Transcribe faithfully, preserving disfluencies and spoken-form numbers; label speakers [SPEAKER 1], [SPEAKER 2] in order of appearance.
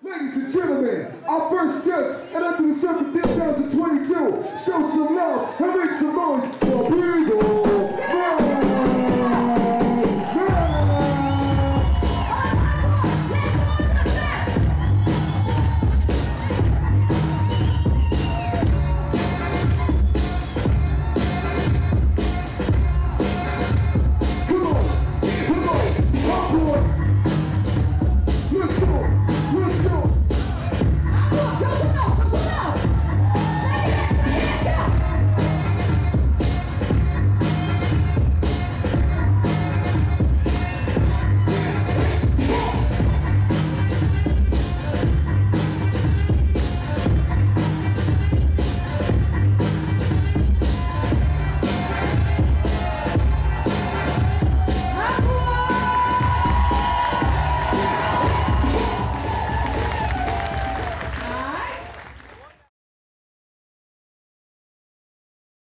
[SPEAKER 1] Ladies and gentlemen, our first steps and after the circuit two thousand twenty-two. Show some love and make some noise for BGirl.